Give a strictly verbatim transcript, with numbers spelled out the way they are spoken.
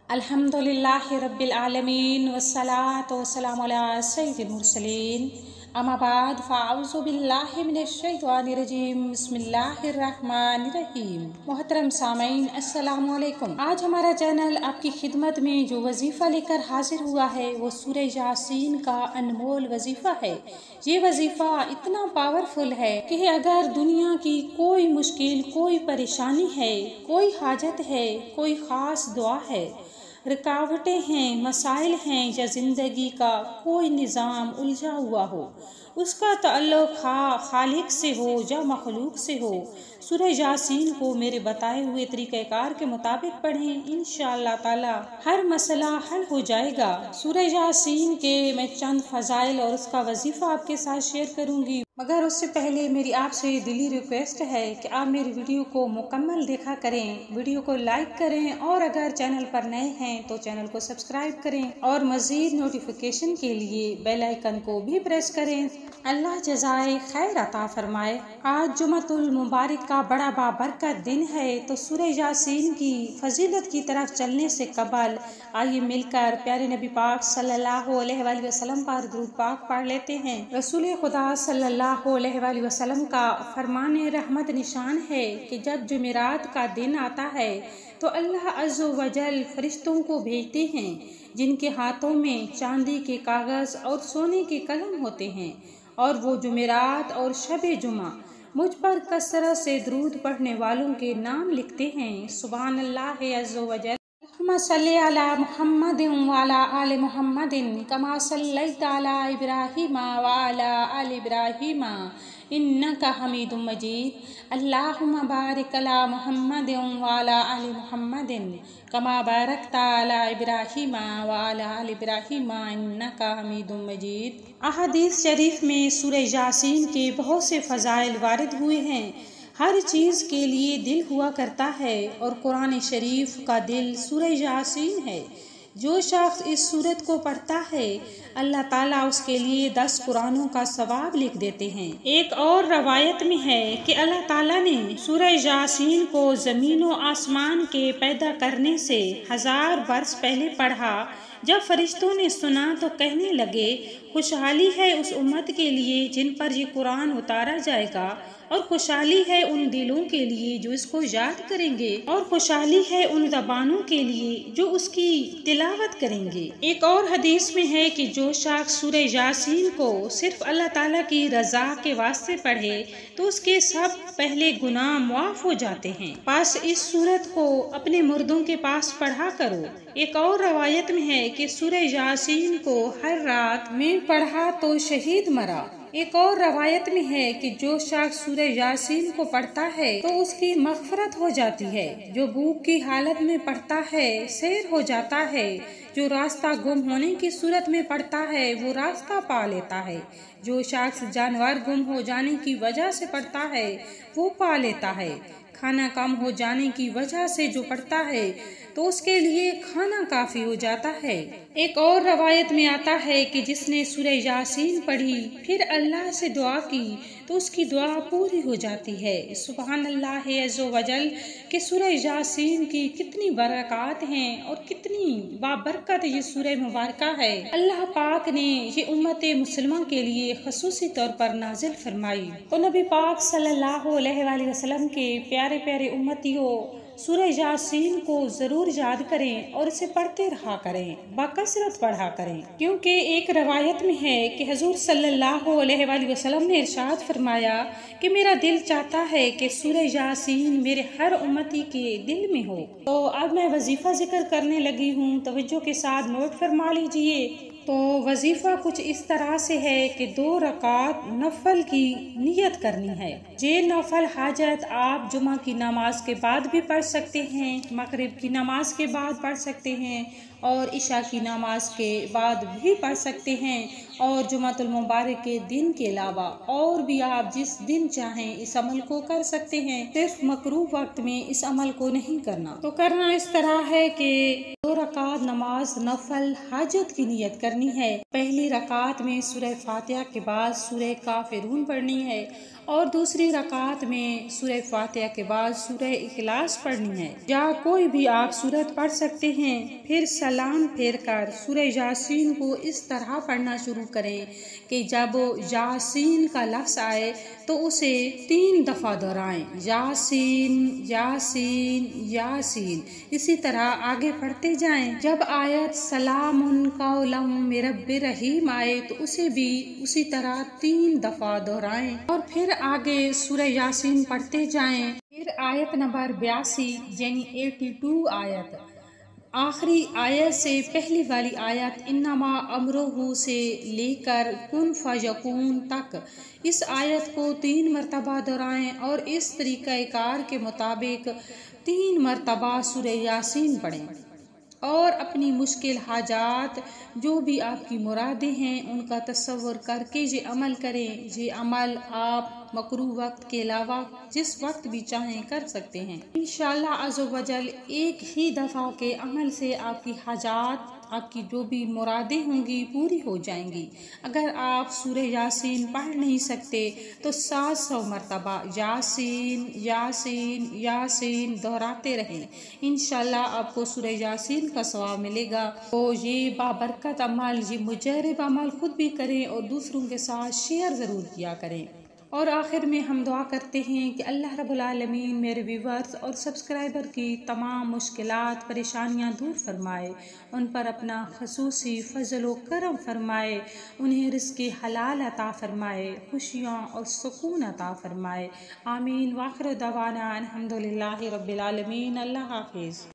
अल्हम्दुलिल्लाहि रब्बिल आलमीन वस्सलातु वस्सलामु अला सय्यिदिल मुरसलीन अम्मा बाद फ़अऊज़ु बिल्लाहि मिनश शैतानिर रजीम बिस्मिल्लाहिर रहमानिर रहीम। मोहतरम सामीन अस्सलामु अलैकुम। आज हमारा चैनल आपकी खिदमत में जो वजीफ़ा लेकर हाजिर हुआ है वो सूरह यासीन का अनमोल वजीफ़ा है। ये वजीफ़ा इतना पावरफुल है कि अगर दुनिया की कोई मुश्किल, कोई परेशानी है, कोई हाजत है, कोई ख़ास दुआ है, रुकावटें हैं, मसाइल हैं या ज़िंदगी का कोई निज़ाम उलझा हुआ हो, उसका ताल्लुक़ खा खालिक से हो या मखलूक से हो, सूरह यासीन को मेरे बताए हुए तरीक़ेकार के मुताबिक पढ़ें, इंशाअल्लाह ताला हर मसला हल हो जाएगा। सूरह यासीन के मैं चंद फ़ज़ाइल और उसका वजीफ़ा आपके साथ शेयर करूँगी, मगर उससे पहले मेरी आपसे दिली रिक्वेस्ट है कि आप मेरी वीडियो को मुकम्मल देखा करें, वीडियो को लाइक करें और अगर चैनल पर नए हैं तो चैनल को सब्सक्राइब करें और मज़ीद नोटिफिकेशन के लिए बेल आइकन को भी प्रेस करें। अल्लाह जज़ाए खैर अता फरमाए। आज जुमअतुल मुबारक का बड़ा बाबरकत दिन है, तो सूरह यासीन की फजीलत की तरफ चलने से कबल आइए मिलकर प्यारे नबी पाक सल्लल्लाहु अलैहि वसल्लम पर दुरूद पाक पढ़ लेते हैं। रसूल खुदा सल्लल्लाहु अलैहि वसल्लम का फरमाने रहमत निशान है कि जब जुमेरात का दिन आता है तो अल्लाह अज़्ज़ व जल फरिश्तों को भेजते हैं जिनके हाथों में चांदी के कागज़ और सोने के कलम होते हैं, और वो जुमेरात और शबे जुमा मुझ पर कसरत से दुरूद पढ़ने वालों के नाम लिखते हैं। सुभान अल्लाह अज़्ज़ व जल। सल्ली अला मुहम्मदिन व अला आलि मुहम्मदिन कमा सल्लैता अला इब्राहीम व अला आलि इब्राहीम इन्नका हमीदुम मजीद। अल्लाहुम्मा बारिक अला मुहम्मदिन व अला आलि मुहम्मदिन कमा बारकता अला इब्राहीम व अला आलि इब्राहीम इन्नका हमीदुम मजीद। अहादीस शरीफ में सूरह यासीन के बहुत से फ़ज़ाइल वारिद हुए हैं। हर चीज़ के लिए दिल हुआ करता है और कुरान शरीफ का दिल सूरह यासीन है। जो शख्स इस सूरत को पढ़ता है अल्लाह ताला उसके लिए दस कुरानों का सवाब लिख देते हैं। एक और रवायत में है कि अल्लाह ताला ने सूरह यासीन को ज़मीन व आसमान के पैदा करने से हजार बरस पहले पढ़ा। जब फरिश्तों ने सुना तो कहने लगे, खुशहाली है उस उम्मत के लिए जिन पर ये कुरान उतारा जाएगा, और खुशहाली है उन दिलों के लिए जो इसको याद करेंगे, और खुशहाली है उन ज़बानों के लिए जो उसकी तिलावत करेंगे। एक और हदीस में है कि जो शख्स सूरह यासीन को सिर्फ अल्लाह ताला की रज़ा के वास्ते पढ़े तो उसके सब पहले गुनाह माफ हो जाते हैं। बस इस सूरत को अपने मुर्दों के पास पढ़ा करो। एक और रवायत में है कि सूरह यासीन को हर रात में पढ़ा तो शहीद मरा। एक और रवायत में है कि जो शख्स सूरह यासीन को पढ़ता है तो उसकी मग़फ़रत हो जाती है। जो भूख की हालत में पढ़ता है सैर हो जाता है। जो रास्ता गुम होने की सूरत में पढ़ता है वो रास्ता पा लेता है। जो शख्स जानवर गुम हो जाने की वजह से पढ़ता है वो पा लेता है। खाना कम हो जाने की वजह से जो पढ़ता है तो उसके लिए खाना काफी हो जाता है। एक और रवायत में आता है कि जिसने सूरह यासीन पढ़ी फिर अल्लाह से दुआ की तो उसकी दुआ पूरी हो जाती है। सुभान अल्लाह अज़्ज़ व जल कि सूरह यासीन की कितनी बरक़ात हैं और कितनी बाबरकत ये सूरह मुबारक है। अल्लाह पाक ने ये उम्मत मुसलमान के लिए ख़ुसूसी तौर पर नाजिल फरमाई। तो नबी पाक सल्लल्लाहु अलैहि वसल्लम के प्यारे प्यारे उम्मतियों, सूरह यासीन को जरूर याद करें और इसे पढ़ते रहा करें, बाकसरत पढ़ा करें, क्योंकि एक रवायत में है कि हजूर सल्लल्लाहु अलैहि वसल्लम ने इरशाद फरमाया कि मेरा दिल चाहता है कि सूरह यासीन मेरे हर उम्मती के दिल में हो। तो अब मैं वजीफा जिक्र करने लगी हूँ, तवज्जो के साथ नोट फरमा लीजिए। तो वजीफ़ा कुछ इस तरह से है कि दो रकात नफल की नियत करनी है। ये नफल हाजत आप जुमा की नमाज के बाद भी पढ़ सकते हैं, मगरिब की नमाज के बाद पढ़ सकते हैं और इशा की नमाज के बाद भी पढ़ सकते हैं, और जुमातुल मुबारक के दिन के अलावा और भी आप जिस दिन चाहें इस अमल को कर सकते हैं। सिर्फ मकरूह वक्त में इस अमल को नहीं करना। तो करना इस तरह है कि दो रकात नमाज नफल हाजत की नियत करनी करनी है। पहली रकात में सूरह फातिहा के बाद सूरह काफिरून पढ़नी है और दूसरी रकात में सूरह फातिहा के बाद सूरह इखलास पढ़नी है। या कोई भी आप सूरत पढ़ सकते हैं। फिर सलाम फेर कर सूरह यासीन को इस तरह पढ़ना शुरू करें कि जब यासीन का लफ्ज़ आए तो उसे तीन दफ़ा दोहराएं, यासीन यासीन यासीन। इसी तरह आगे पढ़ते जाएं। जब आयत सलामुन कौलम मिर रब्बिर रहीम आए तो उसे भी उसी तरह तीन दफ़ा दोहराएं और फिर आगे सूरह यासीन पढ़ते जाएं। फिर आयत नंबर बयासी यानी बयासी आयत, आखिरी आयत से पहली वाली आयत इन्नमा अमरुहु से लेकर कुन फयकून तक इस आयत को तीन मरतबा दोहराएं और इस तरीक़ाकार के मुताबिक तीन मरतबा सूरह यासीन पढ़ें और अपनी मुश्किल हाजात जो भी आपकी मुरादें हैं उनका तसव्वुर करके ये अमल करें। ये अमल आप मकरूह वक्त के अलावा जिस वक्त भी चाहें कर सकते हैं। इंशाअल्लाह अज़्ज़ व जल एक ही दफ़ा के अमल से आपकी हाजात, आपकी जो भी मुरादें होंगी पूरी हो जाएंगी। अगर आप सूरह यासीन पढ़ नहीं सकते तो सात सौ मरतबा यासीन यासीन यासीन दोहराते रहें। इंशाअल्लाह आपको सूरह यासीन का सवाब मिलेगा। तो ये बाबरकत अमल, ये मुजर्रब अमल खुद भी करें और दूसरों के साथ शेयर ज़रूर किया करें। और आखिर में हम दुआ करते हैं कि अल्लाह रब्बुल आलमीन मेरे व्यूवर्स और सब्सक्राइबर की तमाम मुश्किलात परेशानियां दूर फरमाए, उन पर अपना खसूसी फजल व करम फरमाए, उन्हें रिज़्क़ हलाल अता फरमाए, खुशियाँ और सुकून अता फरमाए। आमीन। वाखिर दवाना अल्हम्दुलिल्लाहि रब्बिल आलमीन। अल्लाह हाफिज़।